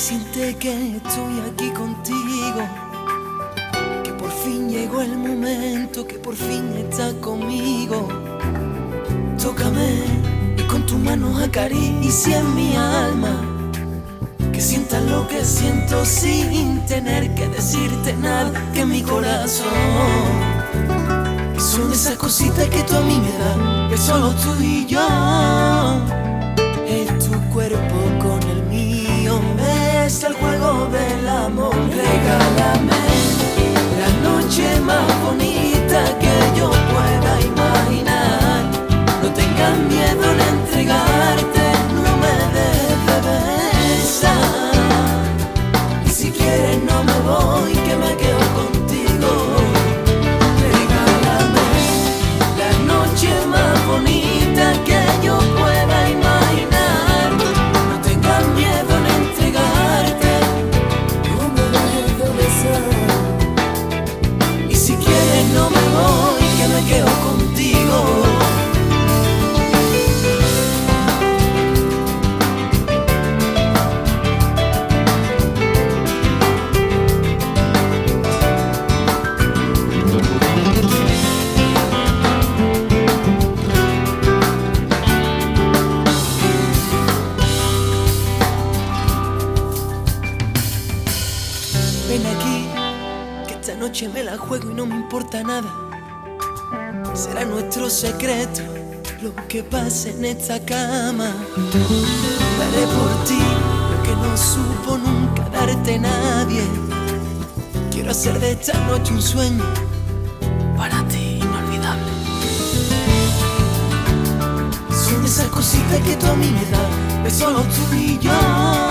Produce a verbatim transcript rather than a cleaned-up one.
decirte que estoy aquí contigo, que por fin llegó el momento, que por fin estás conmigo. Tócame y con tus manos acaricia mi alma, que sientas lo que siento sin tener que decirte nada, que mi corazón son esas cositas que tú a mí me das, que solo tú y yo. Es tu cuerpo con el mío, es el juego del amor. Regálame la noche más bonita que yo pueda imaginar. No tengas miedo en entregarte, no me dejes besar. Y si quieres no me voy, que me quedo contigo. Regálame la noche más bonita que yo pueda imaginar. No tengas miedo en entregarte, no me dejes besar. Y si quieres no me voy, que me quedo contigo. Ven aquí, que esta noche me la juego y no me importa nada. Será nuestro secreto lo que pase en esta cama. Daré por ti lo que no supo nunca darte nadie. Quiero hacer de esta noche un sueño para ti inolvidable. Son esas cositas que tú a mí me das, de solo tú y yo.